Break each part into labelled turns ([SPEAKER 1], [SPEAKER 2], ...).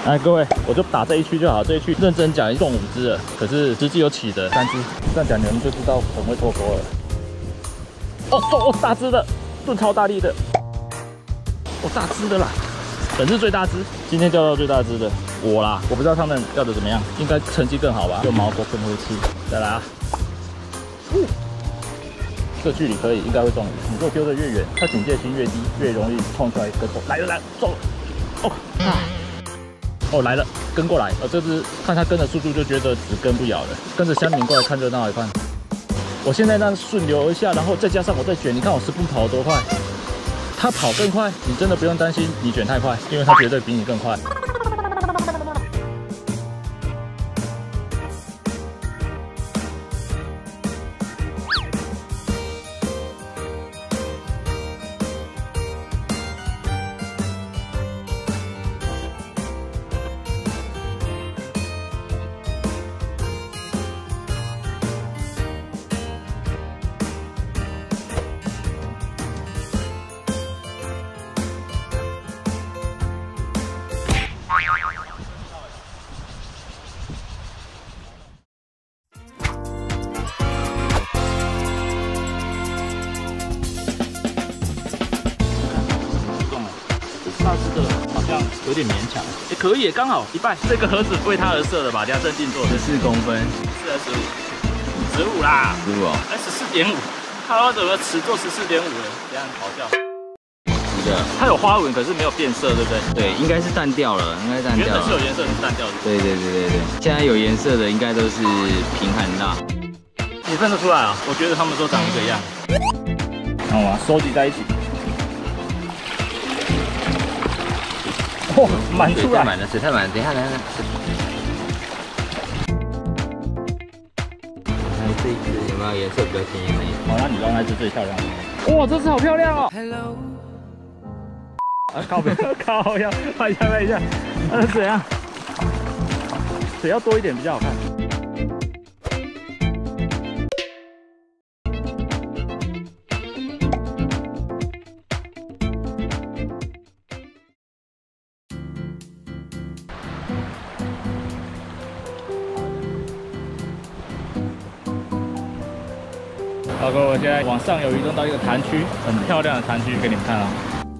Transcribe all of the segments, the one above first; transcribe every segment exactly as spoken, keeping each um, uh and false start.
[SPEAKER 1] 来，各位，我就打这一区就好，这一区认真讲，一共五只了，可是实际有起的三只，这样讲你们就知道很会脱钩了。哦哦，大只的，盾超大力的，哦，大只的啦，本日最大只，今天钓到最大只的我啦，我不知道他们钓的怎么样，应该成绩更好吧，有毛钩更会吃。再来啊，嗯，这距离可以，应该会中鱼。你如果丢得越远，它警戒心越低，越容易冲出来跟走。来了来了，中了，哦啊！哦，来了，跟过来。呃，这只看它跟的速度，就觉得只跟不咬了。跟着乡民过来看热闹，一看。我现在这样顺流而下，然后再加上我在卷，你看我十步跑得多快。它跑更快，你真的不用担心你卷太快，因为它绝对比你更快。大只的好像有点勉强，也可以，刚好一半。这个盒子为它而设的吧，量身定做的，
[SPEAKER 2] 四公分，
[SPEAKER 1] 四还是十五？十五啦，
[SPEAKER 2] 十五哦，
[SPEAKER 1] 哎，十四点五。它怎么尺做十四点五了？这样好笑。
[SPEAKER 2] 是的，
[SPEAKER 1] 它有花纹，可是没有变色，对不对？
[SPEAKER 2] 对，应该是淡掉了，应该淡掉了。
[SPEAKER 1] 原本是有颜色，是淡掉的。
[SPEAKER 2] 对对对对对，现在有颜色的应该都是平含蜡。
[SPEAKER 1] 你分得出来啊？我觉得他们都长一个样。然后啊，收集在一起。哦，满出来，
[SPEAKER 2] 满了，水太满了，等一下，等一下。看这一只有没有颜色比较鲜艳的？
[SPEAKER 1] 好，那你让那只最漂亮的。哇，这只好漂亮哦 ！Hello。啊，靠边，靠要拍一下，拍一下。那是怎样？水要多一点比较好看。好，各位，我现在往上有移动到一个潭区，很漂亮的潭区，给你们看啊。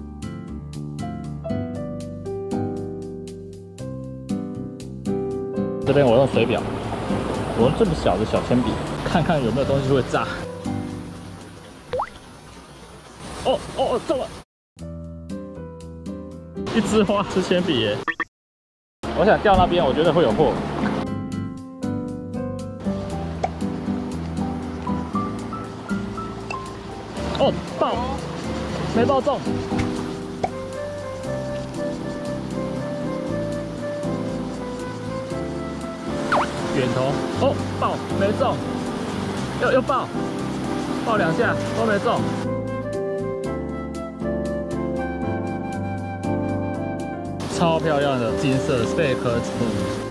[SPEAKER 1] 这边我用水表，我用这么小的小铅笔，看看有没有东西会炸。哦哦哦，中了！一枝花吃铅笔耶。我想钓那边，我觉得会有货。哦，爆，没爆中。远投，哦，爆，没中。又又爆，爆两下都没中。超漂亮的金色贝壳兔，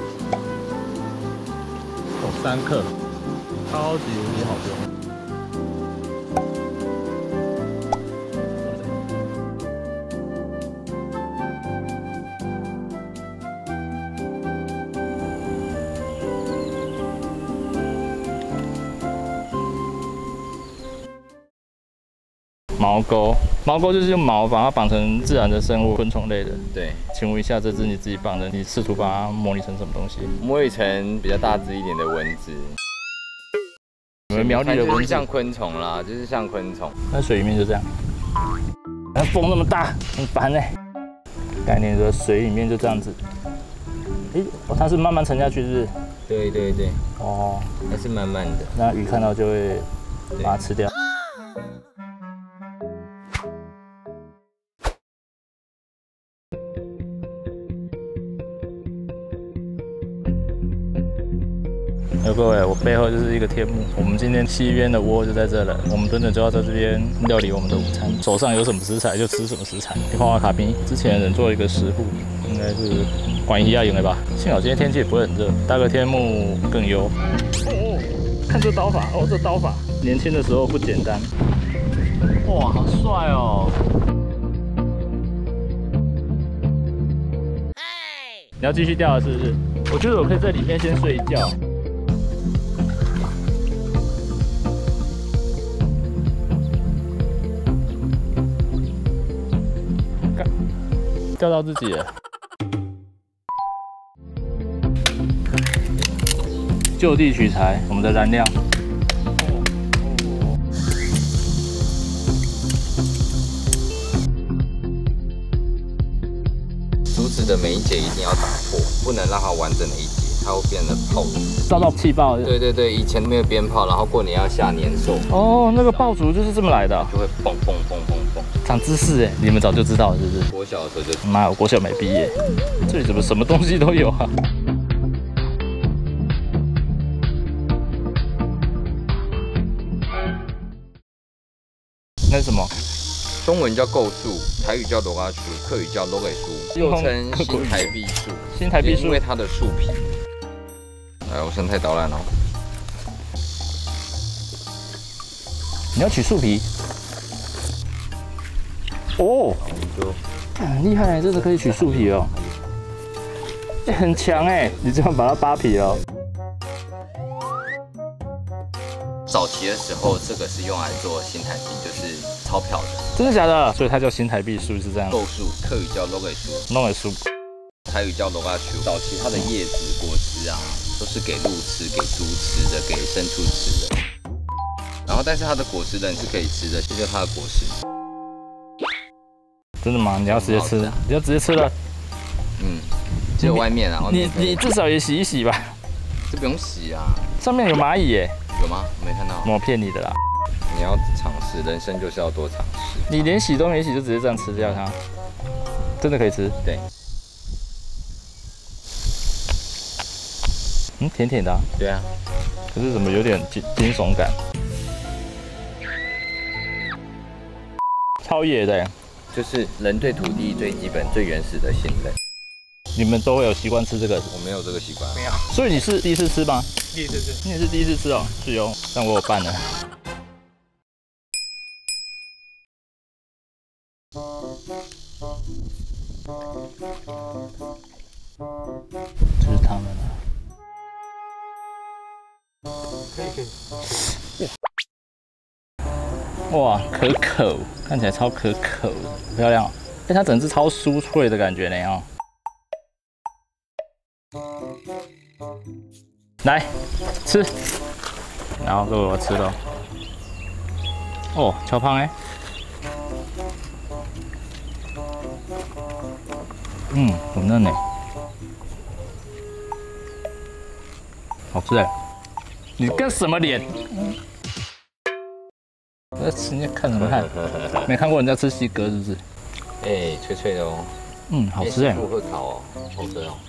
[SPEAKER 1] 有三克，超级无敌好用。毛钩，毛钩就是用毛把它绑成自然的生物，昆虫类的。
[SPEAKER 2] 对，
[SPEAKER 1] 请问一下，这只你自己绑的，你试图把它模拟成什么东西？
[SPEAKER 2] 模拟成比较大只一点的蚊子。
[SPEAKER 1] 你们苗栗的蚊子
[SPEAKER 2] 像昆虫啦，就是像昆虫。
[SPEAKER 1] 那水里面就这样，那风那么大，很烦哎。概念说水里面就这样子，哎、欸，哦，它是慢慢沉下去，是不是？
[SPEAKER 2] 对对对。
[SPEAKER 1] 哦，
[SPEAKER 2] 还是慢慢的。
[SPEAKER 1] 那鱼看到就会把它吃掉。有各位，我背后就是一个天幕。我们今天西边的窝就在这了，我们等等就要在这边料理我们的午餐。手上有什么食材就吃什么食材。花花卡宾之前人做一个食谱，应该是管一下赢了吧？幸好今天天气不会很热，搭个天幕更优。哦哦，看这刀法哦，这刀法年轻的时候不简单。哇，好帅哦！ 你要继续钓了是不是？我觉得我可以在里面先睡一觉。钓到自己了。就地取材，我们的燃料。
[SPEAKER 2] 竹子的每一节一定要打破，不能让它完整的一节，它会变得泡。
[SPEAKER 1] 遭到气爆。
[SPEAKER 2] 对对对，以前没有鞭炮，然后过年要下年兽。
[SPEAKER 1] 哦，那个爆竹就是这么来的、啊，
[SPEAKER 2] 就会蹦蹦蹦蹦蹦。
[SPEAKER 1] 长知识哎，你们早就知道了是不是？
[SPEAKER 2] 国小的时候就。
[SPEAKER 1] 妈，我国小没毕业，这里怎么什么东西都有啊？那是什么？
[SPEAKER 2] 中文叫构树，台语叫罗嘎树，客语叫罗给树，又称新台币树。
[SPEAKER 1] 新台币树，
[SPEAKER 2] 因为它的树皮。来，我生态导览哦。
[SPEAKER 1] 你要取树皮？哦，很厉害，真的可以取树皮哦。欸、很强哎，你这样把它扒皮哦。
[SPEAKER 2] 早期的时候，这个是用来做新台币，就是钞票的。
[SPEAKER 1] 真的假的？所以它叫新台币树是这样。
[SPEAKER 2] 构树，客语叫 loge 树，
[SPEAKER 1] 弄的树，
[SPEAKER 2] 台语叫 loga 树。早期它的叶子、果实啊，都是给鹿吃、给猪吃的、给牲畜吃的。然后，但是它的果实人是可以吃的，这就是它的果实。
[SPEAKER 1] 真的吗？你要直接吃？你要直接吃了？
[SPEAKER 2] 嗯，只有外面啊。
[SPEAKER 1] 你你至少也洗一洗吧。
[SPEAKER 2] 这不用洗啊。
[SPEAKER 1] 上面有蚂蚁耶。
[SPEAKER 2] 有吗？我没看到。
[SPEAKER 1] 我骗你的啦。
[SPEAKER 2] 你要尝试，人生就是要多尝试。
[SPEAKER 1] 你连洗都没洗就直接这样吃掉它，真的可以吃？
[SPEAKER 2] 对。
[SPEAKER 1] 嗯，甜甜的、啊。
[SPEAKER 2] 对啊。
[SPEAKER 1] 可是怎么有点惊惊悚感？超野的耶。
[SPEAKER 2] 就是人对土地最基本、最原始的信任。
[SPEAKER 1] 你们都会有习惯吃这个？
[SPEAKER 2] 我没有这个习惯。
[SPEAKER 1] 没有。所以你是第一次吃吗？
[SPEAKER 3] 第一次吃。
[SPEAKER 1] 你也是第一次吃哦，是哦。但我有办了。这是他们啊。
[SPEAKER 3] 可以可以。
[SPEAKER 1] 哇，可口，看起来超可口的，漂亮、哦。哎、欸，它整只超酥脆的感觉呢哦。来吃，然后给我吃了。哦，超胖哎。嗯，很嫩哎，好吃哎。你干什么脸？在吃，你看什么看？没看过人家吃西格是不是？
[SPEAKER 2] 哎、欸，脆脆的哦。
[SPEAKER 1] 嗯，好吃哎。
[SPEAKER 2] 不会烤哦，好吃哦。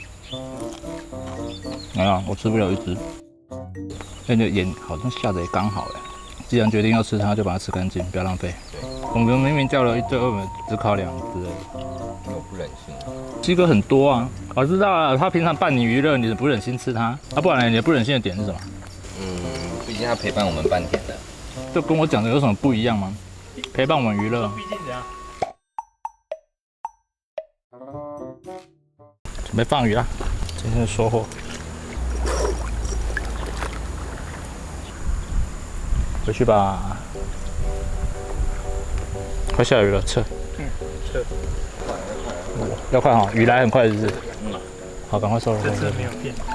[SPEAKER 1] 没有，我吃不了一只。那个盐好像下的也刚好哎。既然决定要吃它，就把它吃干净，不要浪费。
[SPEAKER 2] 对。
[SPEAKER 1] 我们明明叫了一堆，我们只烤两只而已。
[SPEAKER 2] 因为我不忍心。
[SPEAKER 1] 西哥很多啊，我知道了。他平常伴你娱乐，你不忍心吃它，啊，不然你的不忍心的点是什么？
[SPEAKER 2] 嗯，毕竟他陪伴我们半天了。
[SPEAKER 1] 这跟我讲的有什么不一样吗？陪伴我们娱乐。
[SPEAKER 3] 毕竟怎样？
[SPEAKER 1] 准备放鱼啦，今天的收获。回去吧。快下雨了，撤。
[SPEAKER 3] 嗯，撤。
[SPEAKER 1] 要快哈，雨来很快，是不是？
[SPEAKER 3] 嗯。
[SPEAKER 1] 好，赶快收了。
[SPEAKER 3] 这次没有变。